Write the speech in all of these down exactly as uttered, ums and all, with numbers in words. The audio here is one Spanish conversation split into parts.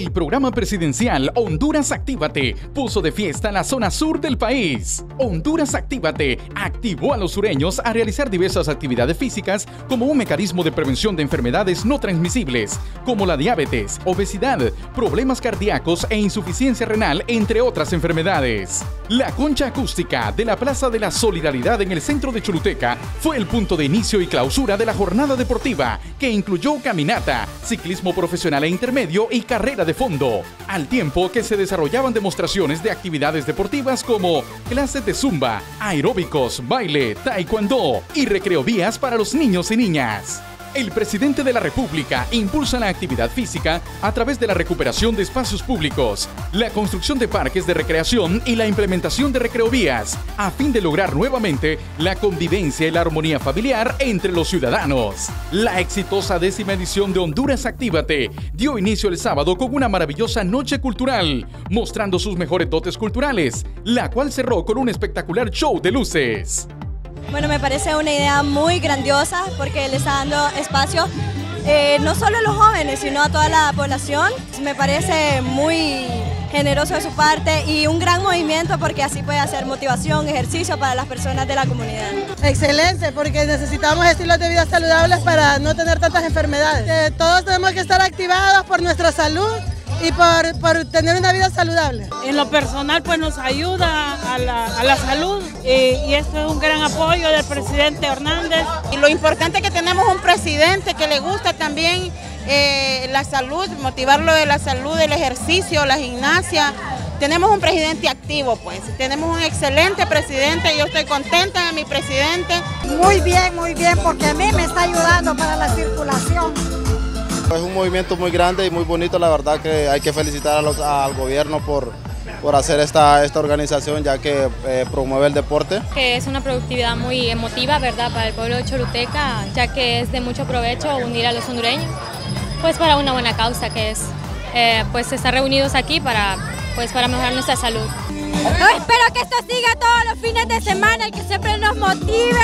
El programa presidencial Honduras Actívate puso de fiesta la zona sur del país. Honduras Actívate activó a los sureños a realizar diversas actividades físicas como un mecanismo de prevención de enfermedades no transmisibles, como la diabetes, obesidad, problemas cardíacos e insuficiencia renal, entre otras enfermedades. La concha acústica de la Plaza de la Solidaridad en el centro de Choluteca fue el punto de inicio y clausura de la jornada deportiva, que incluyó caminata, ciclismo profesional e intermedio y carrera de fondo, al tiempo que se desarrollaban demostraciones de actividades deportivas como clases de zumba, aeróbicos, baile, taekwondo y recreovías para los niños y niñas. El presidente de la República impulsa la actividad física a través de la recuperación de espacios públicos, la construcción de parques de recreación y la implementación de recreovías, a fin de lograr nuevamente la convivencia y la armonía familiar entre los ciudadanos. La exitosa décima edición de Honduras Actívate dio inicio el sábado con una maravillosa noche cultural, mostrando sus mejores dotes culturales, la cual cerró con un espectacular show de luces. Bueno, me parece una idea muy grandiosa porque le está dando espacio eh, no solo a los jóvenes, sino a toda la población. Me parece muy generoso de su parte y un gran movimiento porque así puede hacer motivación, ejercicio para las personas de la comunidad. Excelente, porque necesitamos estilos de vida saludables para no tener tantas enfermedades. Eh, todos tenemos que estar activados por nuestra salud y por, por tener una vida saludable. En lo personal pues nos ayuda a la, a la salud y, y esto es un gran apoyo del presidente Hernández. Y lo importante es que tenemos un presidente que le gusta también eh, la salud, motivarlo de la salud, el ejercicio, la gimnasia. Tenemos un presidente activo pues, tenemos un excelente presidente, yo estoy contenta de mi presidente. Muy bien, muy bien, porque a mí me está ayudando para la circulación. Es un movimiento muy grande y muy bonito, la verdad que hay que felicitar a los, al gobierno por, por hacer esta, esta organización, ya que eh, promueve el deporte. Que es una productividad muy emotiva, ¿verdad?, para el pueblo de Choluteca, ya que es de mucho provecho unir a los hondureños, pues para una buena causa, que es eh, pues estar reunidos aquí para, pues, para mejorar nuestra salud. Yo espero que esto siga todos los fines de semana y que siempre nos motive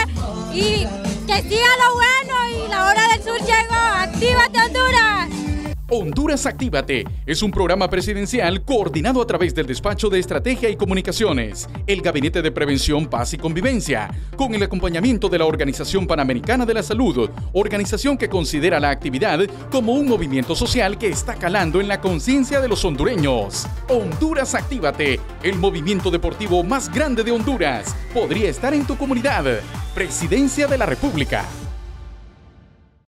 y que siga lo bueno y la hora del sur llegó. ¡Actívate, Honduras! Honduras Actívate es un programa presidencial coordinado a través del Despacho de Estrategia y Comunicaciones, el Gabinete de Prevención, Paz y Convivencia, con el acompañamiento de la Organización Panamericana de la Salud, organización que considera la actividad como un movimiento social que está calando en la conciencia de los hondureños. Honduras Actívate, el movimiento deportivo más grande de Honduras, podría estar en tu comunidad. Presidencia de la República.